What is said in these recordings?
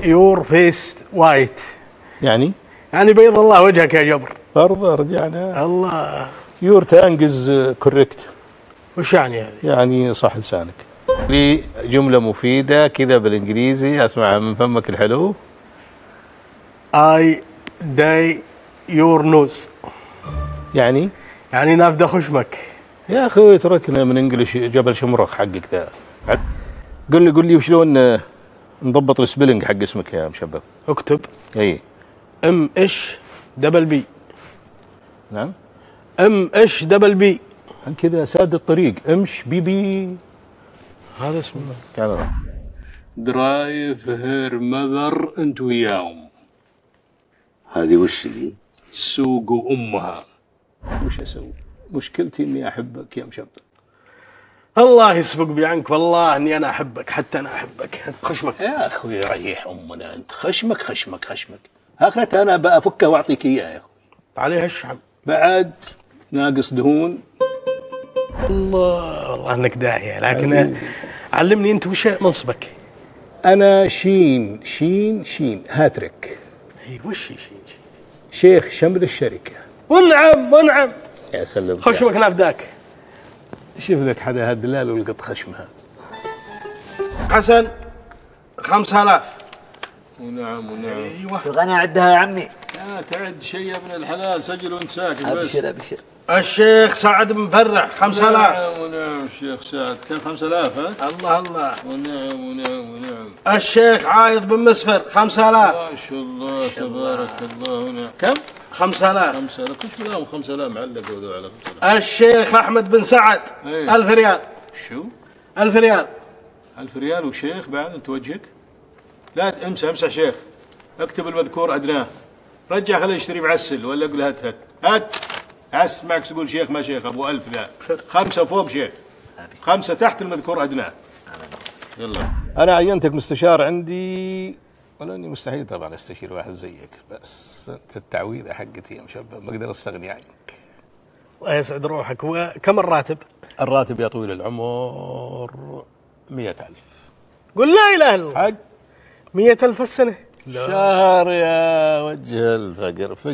your face white. يعني بيض الله وجهك يا جبر. برضه رجعنا. الله. يور تانجز كوريكت. وش يعني هذه؟ يعني صح لسانك. لي جملة مفيدة كذا بالإنجليزي أسمعها من فمك الحلو. I die your nose. يعني نافذة خشمك. يا أخوي اتركنا من إنجليش جبل شمرخ حقك ذا. قل لي وشلون نضبط السبيلنج حق اسمك يا مشبب. اكتب. اي MSBB. نعم. MSBB. كذا ساد الطريق امش بيبي. هذا اسمه. تعال. درايف هير مذر انت وياهم. هذه وش ذي؟ سوق امها. وش اسوي؟ مشكلتي اني احبك يا مشبب. الله يسبق بعنك والله اني انا احبك، حتى انا احبك. خشمك يا اخوي ريح امنا انت. خشمك اخرتها انا بافكه واعطيك اياه يا اخوي. عليها الشعب بعد ناقص دهون. الله والله انك داعيه، لكن علمني انت وش منصبك؟ انا شين هاتريك. اي وش شين؟ شيخ شمل الشركه. ونعم. يا سلم. خشمك نافذاك. شوف لك حدا هالدلال ولقط خشمها. حسن 5000. ونعم. ايوه تبغاني اعدها يا عمي؟ لا تعد شيء يا ابن الحلال، سجل وانت ساكت بس. ابشر. الشيخ سعد بن مفرح 5000. ونعم الشيخ سعد. كم 5000 ها؟ الله. ونعم. الشيخ عايض بن مسفر 5000. ما شاء الله تبارك الله. ونعم. كم؟ 5000. 5000. كيف بلاهم 5000 معلقوا ذو على 5000. الشيخ احمد بن سعد 1000 ريال. شو؟ 1000 ريال. 1000 ريال وشيخ بعد انت وجهك؟ لا امسح شيخ. اكتب المذكور ادناه. رجع خليه يشتري بعسل ولا اقول هات اسمعك تقول شيخ ما شيخ. ابو 1000 ذا 5 فوق شيخ، 5 تحت المذكور ادناه. يلا انا عينتك مستشار عندي، ولا اني مستحيل طبعا استشير واحد زيك، بس انت التعويذه حقتي يا مشبب ما اقدر استغني عنك. الله يسعد روحك. وكم الراتب؟ الراتب يا طويل العمر 100,000. قل لا اله الا الله. حق 100,000 السنه. شهر يا وجه الفقر. في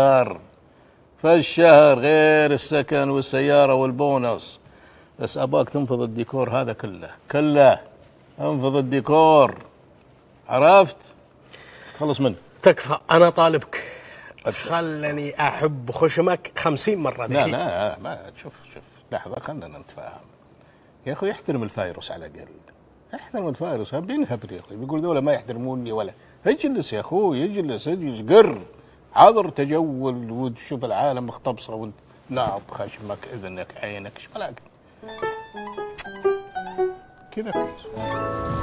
الشهر غير السكن والسيارة والبونص. بس أباك تنفض الديكور هذا كله انفض الديكور، عرفت؟ خلص منه. تكفى أنا طالبك. خلني أحب خشمك 50 مرة. لا ما شوف لحظة خلنا نتفاهم يا أخوي. احترم الفايروس على الأقل. احترم الفايروس. بينهبل يا أخوي. بيقول ذولا ما يحترموني ولا. اجلس يا أخوي اجلس قر حاضر تجول وتشوف العالم مختبصة وانت ناض خشمك اذنك عينك ايش ملاك كذا كويس.